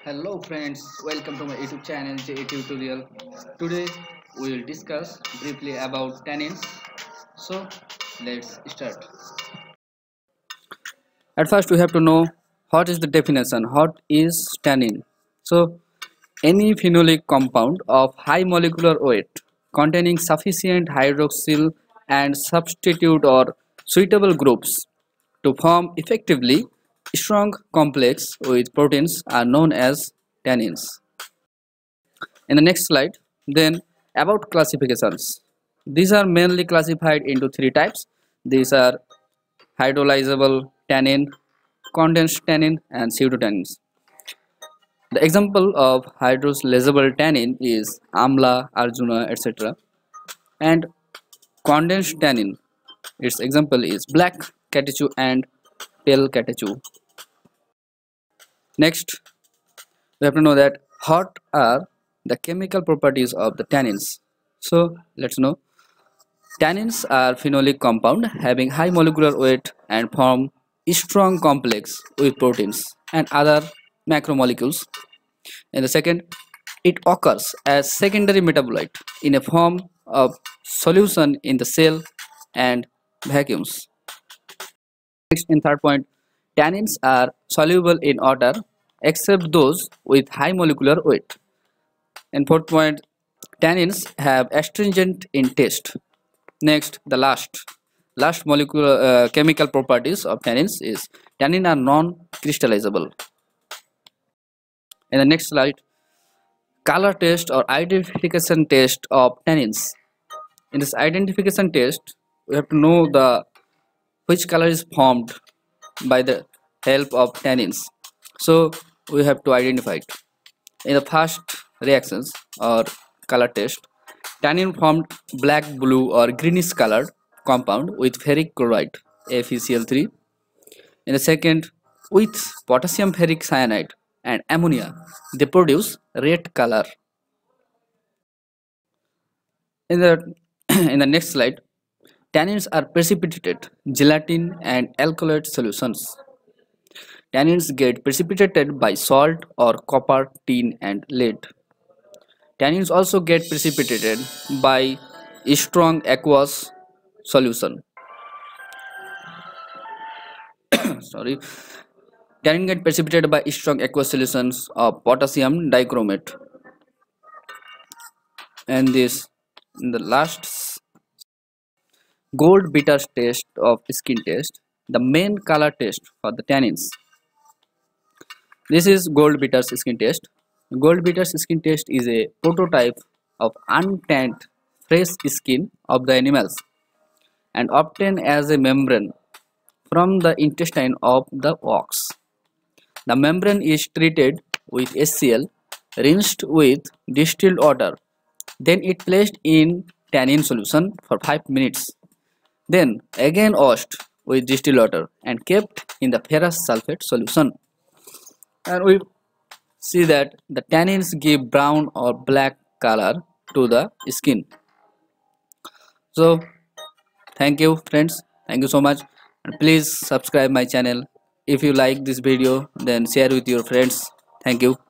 Hello friends, welcome to my YouTube channel JA Tutorial. Today we will discuss briefly about tannins. So let's start. At first we have to know what is the definition, what is tannin. So any phenolic compound of high molecular weight containing sufficient hydroxyl and substitute or suitable groups to form effectively strong complex with proteins are known as tannins. In the next slide, then about classifications. These are mainly classified into three types. These are hydrolyzable tannin, condensed tannin, and pseudotannins. The example of hydrolyzable tannin is amla, arjuna, etc. And condensed tannin, its example is black catechu and pale catechu. Next, we have to know that what are the chemical properties of the tannins. So let's know. Tannins are phenolic compound having high molecular weight and form strong complex with proteins and other macromolecules. In the second, it occurs as secondary metabolite in a form of solution in the cell and vacuums. Next, in third point, tannins are soluble in water except those with high molecular weight. And fourth point, tannins have astringent in taste. Next, the last molecular chemical properties of tannins is tannin are non-crystallizable. In the next slide, color test or identification test of tannins. In this identification test, we have to know the which color is formed by the help of tannins. So we have to identify it. In the first reactions or color test, tannin formed black, blue or greenish colored compound with ferric chloride FeCl3. In the second, with potassium ferric cyanide and ammonia, they produce red color. In the in the next slide, tannins are precipitated gelatin and alkaloid solutions. Tannins get precipitated by salt or copper, tin and lead. Tannins also get precipitated by strong aqueous solution. Sorry. Tannin get precipitated by strong aqueous solutions of potassium dichromate. And this in the last gold beater test of skin test, the main color test for the tannins. This is gold beater's skin test. Gold beater's skin test is a prototype of untanned fresh skin of the animals and obtained as a membrane from the intestine of the ox. The membrane is treated with HCl, rinsed with distilled water. Then it placed in tannin solution for 5 minutes. Then again washed with distilled water and kept in the ferrous sulfate solution. And we see that the tannins give brown or black color to the skin. So thank you friends, thank you so much, and please subscribe my channel. If you like this video, then share with your friends. Thank you.